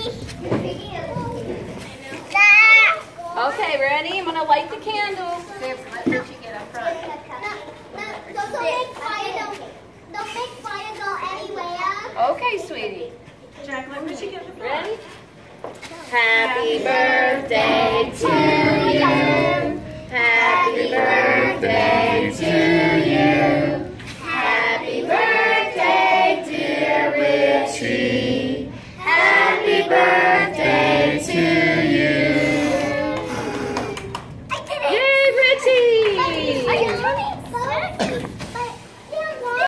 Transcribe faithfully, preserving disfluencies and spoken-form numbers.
Okay, ready? I'm gonna light the candles. Let Richie get up front. Don't make fire, don't, don't make fire go anywhere. Okay, sweetie. Jack, let Richie get up front. Ready? Happy birthday to you. Happy birthday to you. Happy birthday, dear Richie. Happy birthday to